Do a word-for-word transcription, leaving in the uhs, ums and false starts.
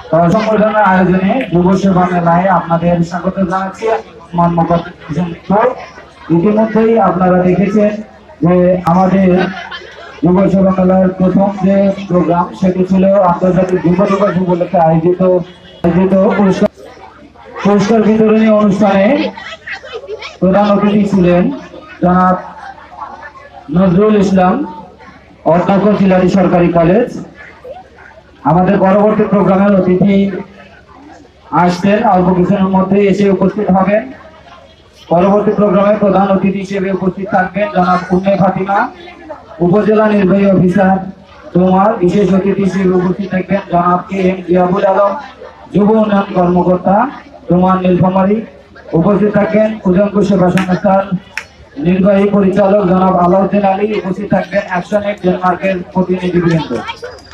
সংগঠনের আয়োজনে যুব সেবা মেলায় আপনাদের স্বাগত জানাচ্ছি। ইতিমধ্যেই আপনারা দেখেছেন যে আমাদের যুব সেবা মেলার প্রথম যে প্রোগ্রাম সেটি ছিল আন্তর্জাতিক যুব দিবস উপলক্ষে আয়োজিত আয়োজিত পুরস্কার পুরস্কার বিতরণী অনুষ্ঠানে প্রধান অতিথি ছিলেন জনাব নজরুল ইসলাম, অধ্যক্ষ জিলানী সরকারি কলেজ। আমাদের পরবর্তী প্রোগ্রামের অতিথি আসছেন, অল্প কিছুর মধ্যে এসে উপস্থিত হবেন। পরবর্তী প্রোগ্রামে প্রধান অতিথি হিসেবে উপস্থিত থাকবেন জনাব উম্মে ফাতিমা, উপজেলা নির্বাহী অফিসার তোমার। বিশেষ অতিথি হিসেবে উপস্থিত থাকবেন জনাব কে এম জিয়াবুল আলম, যুব উন্নয়ন কর্মকর্তা তোমার নীলফামারী। উপস্থিত থাকবেন উজঙ্গ সেবা সংস্থার নির্বাহী পরিচালক জনাব আলাউদ্দিন আলী। উপস্থিত থাকবেন অ্যাকশন এইড ডেনমার্কের প্রতিনিধিবৃন্দ।